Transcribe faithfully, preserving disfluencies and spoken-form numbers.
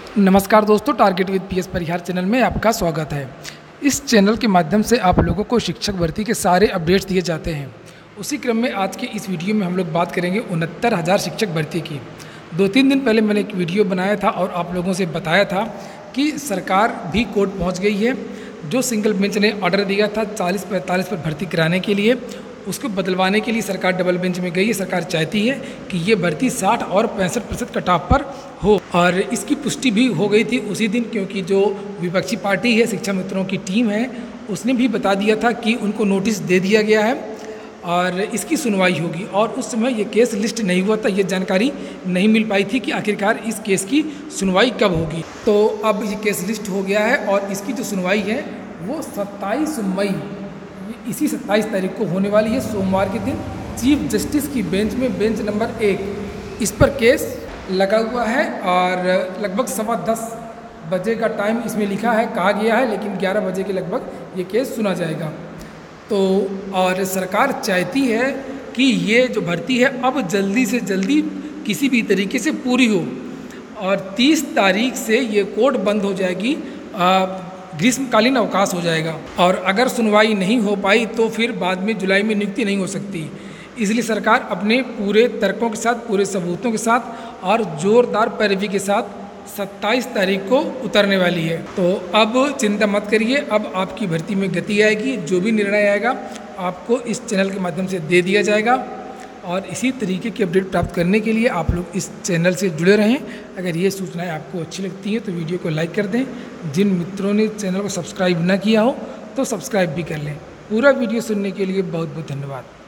नमस्कार दोस्तों, target with PS Parihar channel में आपका स्वागत है। इस चैनल के माध्यम से आप लोगों को शिक्षक भर्ती के सारे अपडेट्स दिए जाते हैं। उसी क्रम में आज के इस वीडियो में हम लोग बात करेंगे उनहत्तर हज़ार शिक्षक भर्ती की। दो तीन दिन पहले मैंने एक वीडियो बनाया था और आप लोगों से बताया था कि सरकार भी कोर्ट पहुँच गई है। जो सिंगल बेंच ने ऑर्डर दिया था चालीस पैंतालीस पर भर्ती कराने के लिए, उसको बदलवाने के लिए सरकार डबल बेंच में गई है। सरकार चाहती है कि ये भर्ती साठ और पैंसठ प्रतिशत कटाव पर हो, और इसकी पुष्टि भी हो गई थी उसी दिन, क्योंकि जो विपक्षी पार्टी है, शिक्षा मित्रों की टीम है, उसने भी बता दिया था कि उनको नोटिस दे दिया गया है और इसकी सुनवाई होगी। और उस समय ये केस लिस्ट नहीं हुआ था, ये जानकारी नहीं मिल पाई थी कि आखिरकार इस केस की सुनवाई कब होगी। तो अब ये केस लिस्ट हो गया है और इसकी जो सुनवाई है वो सत्ताईस मई, इसी सत्ताईस तारीख को होने वाली है, सोमवार के दिन चीफ जस्टिस की बेंच में, बेंच नंबर एक, इस पर केस लगा हुआ है। और लगभग सवा दस बजे का टाइम इसमें लिखा है, कहा गया है, लेकिन ग्यारह बजे के लगभग ये केस सुना जाएगा। तो और सरकार चाहती है कि ये जो भर्ती है अब जल्दी से जल्दी किसी भी तरीके से पूरी हो, और तीस तारीख से ये कोर्ट बंद हो जाएगी, ग्रीष्मकालीन अवकाश हो जाएगा। और अगर सुनवाई नहीं हो पाई तो फिर बाद में जुलाई में नियुक्ति नहीं हो सकती। इसलिए सरकार अपने पूरे तर्कों के साथ, पूरे सबूतों के साथ और ज़ोरदार पैरवी के साथ सत्ताईस तारीख को उतरने वाली है। तो अब चिंता मत करिए, अब आपकी भर्ती में गति आएगी। जो भी निर्णय आएगा आपको इस चैनल के माध्यम से दे दिया जाएगा। और इसी तरीके की अपडेट प्राप्त करने के लिए आप लोग इस चैनल से जुड़े रहें। अगर ये सूचनाएं आपको अच्छी लगती हैं तो वीडियो को लाइक कर दें। जिन मित्रों ने चैनल को सब्सक्राइब ना किया हो तो सब्सक्राइब भी कर लें। पूरा वीडियो सुनने के लिए बहुत बहुत धन्यवाद।